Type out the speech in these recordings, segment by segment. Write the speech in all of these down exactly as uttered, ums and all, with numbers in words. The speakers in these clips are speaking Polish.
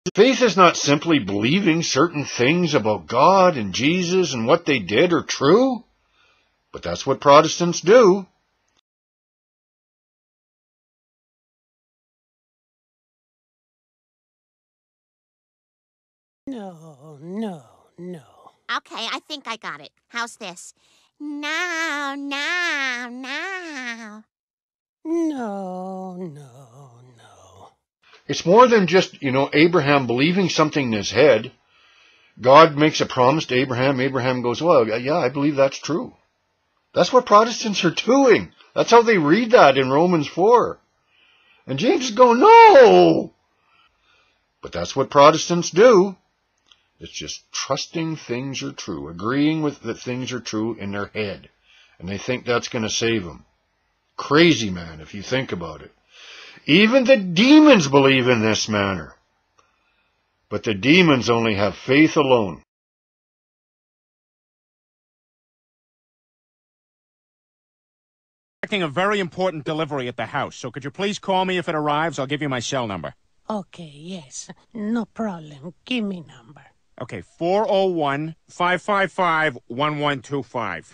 Faith is not simply believing certain things about God and Jesus and what they did are true, but that's what Protestants do. No, no, no. Okay, I think I got it. How's this? Now, now, now. No, no, no. It's more than just, you know, Abraham believing something in his head. God makes a promise to Abraham. Abraham goes, well, yeah, I believe that's true. That's what Protestants are doing. That's how they read that in Romans four. And James is going, no! But that's what Protestants do. It's just trusting things are true, agreeing with that things are true in their head. And they think that's going to save them. Crazy, man, if you think about it. Even the demons believe in this manner. But the demons only have faith alone. A very important delivery at the house, so could you please call me if it arrives? I'll give you my cell number. Okay, yes. No problem. Give me number. Okay, four oh one, five five five, one one two five.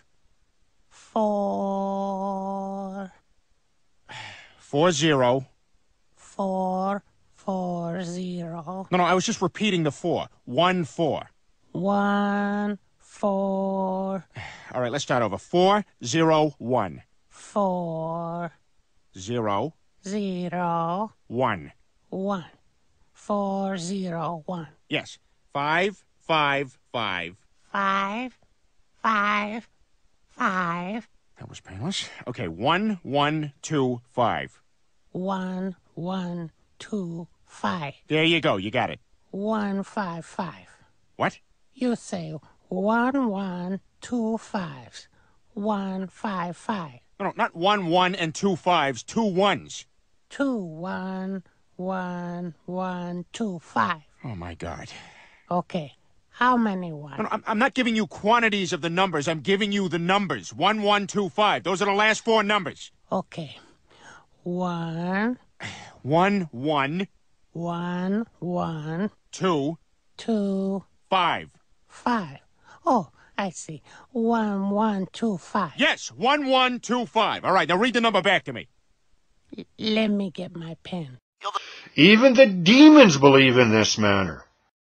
Four... Four zero. Four, four, zero. No, no, I was just repeating the four. One, four. One, four... All right, let's start over. Four, zero, one. Four... Zero. Zero... One. One. Four, zero, one. Yes. Five, five, five. Five, five, five. That was painless. Okay, one, one, two, five. One, one, two, five. There you go. You got it. One, five, five. What? You say one, one, two fives. One, five, five. No, no, not one, one, and two fives. Two ones. Two, one, one, one, two, five. Oh, my God. Okay. How many ones? No, no, I'm, I'm not giving you quantities of the numbers. I'm giving you the numbers. One, one, two, five. Those are the last four numbers. Okay. One. One, one. One, one. Two. Two. Five. Five. Oh, I see. One, one, two, five. Yes, one, one, two, five. All right, now read the number back to me. L- let me get my pen. Even the demons believe in this manner.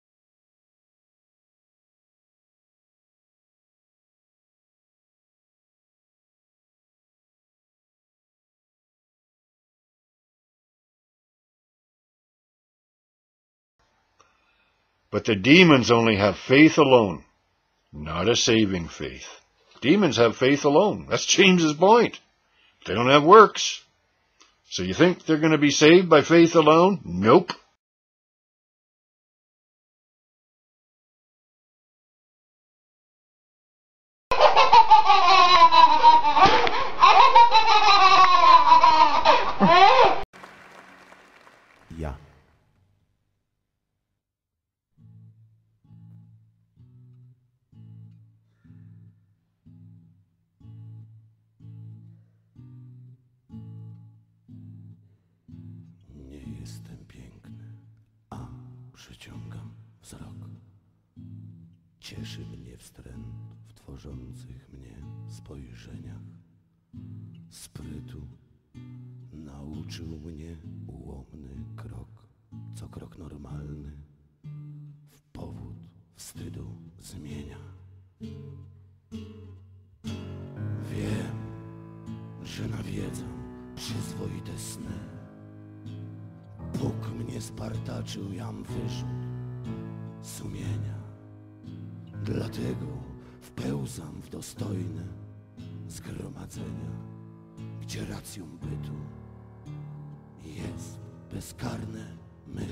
But the demons only have faith alone, not a saving faith. Demons have faith alone. That's James's point. They don't have works. So you think they're going to be saved by faith alone? Nope. Ja. Nie jestem piękny, a przyciągam wzrok. Cieszy mnie wstręt w tworzących mnie spojrzeniach. Sprytu nauczył mnie ułomny krok, co krok normalny w powód wstydu zmienia. Wiem, że nawiedzam przyzwoite sny. Bóg mnie spartaczył, jam wyrzut sumienia. Dlatego wpełzam w dostojne zgromadzenia, gdzie racją bytu jest bezkarne my.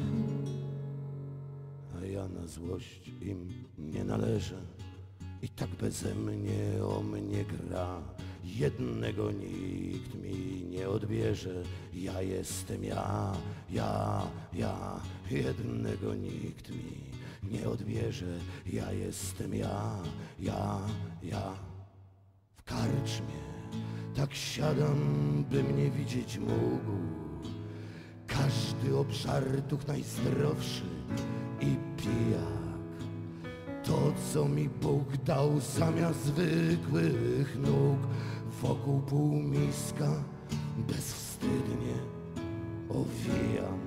A ja na złość im nie należę i tak beze mnie o mnie gra. Jednego nikt mi nie odbierze. Ja jestem ja, ja, ja. Jednego nikt mi nie odbierze. Ja jestem ja, ja, ja. W karczmie tak siadam, by mnie widzieć mógł każdy. Każdy obżartuch najzdrowszy i pijak. To, co mi Bóg dał zamiast zwykłych nóg, wokół półmiska bezwstydnie owijam.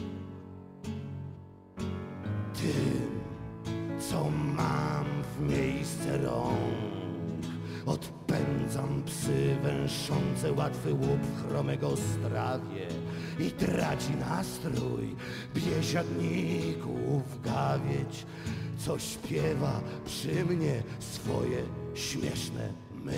Tym, co mam w miejsce rąk, odpędzam psy węszące łatwy łup chromego strawie i traci nastrój biesiadników gawieć, co śpiewa przy mnie swoje śmieszne my.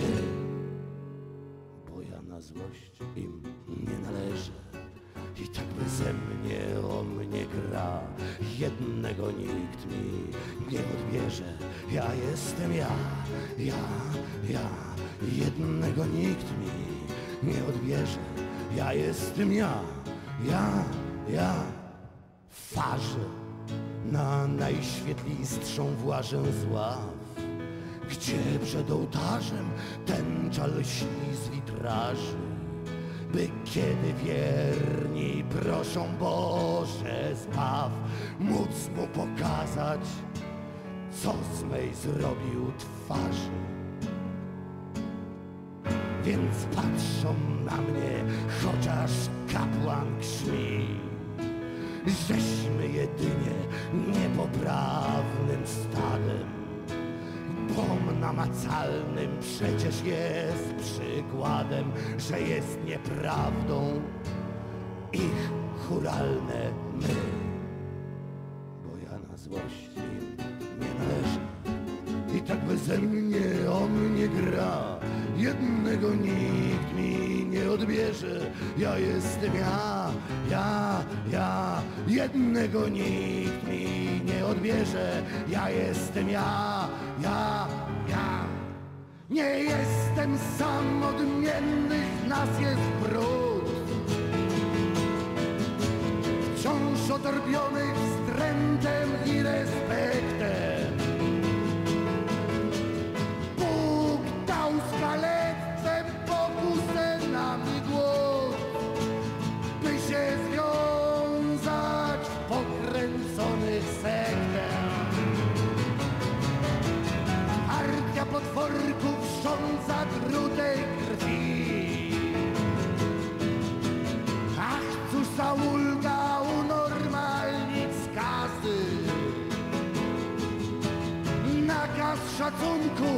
Bo ja na złość im nie należę i tak beze mnie o mnie gra. Jednego nikt mi nie odbierze. Ja jestem ja, ja, ja. Jednego nikt mi nie odbierze. Ja jestem ja, ja, ja. Farzę na najświetlistszą włażę z ław, gdzie przed ołtarzem tęcza lśni z witraży, by kiedy wierni proszą Boże zbaw, móc mu pokazać, co z mej zrobił twarzy. Więc patrzą na mnie, chociaż kapłan grzmi, żeśmy jedynie niepoprawnym stadem. Bom namacalnym przecież jest przykładem, że jest nieprawdą ich churalne my. Bo ja na złość im nie należę i tak beze mnie o mnie gra. Jednego nikt mi nie odbierze. Ja jestem ja, ja, ja. Jednego nikt mi nie odbierze. Ja jestem ja, ja, ja. Nie jestem sam, odmiennych nas jest brud, wciąż otorbionych wstrętem i respektem. Skalectwem pokusę nam i głód, by się związać w pokręconych sektach. Partia potworków wrząca trutej krwi. Ach, cóż za ulga unormalnić skazy. Nakaz szacunku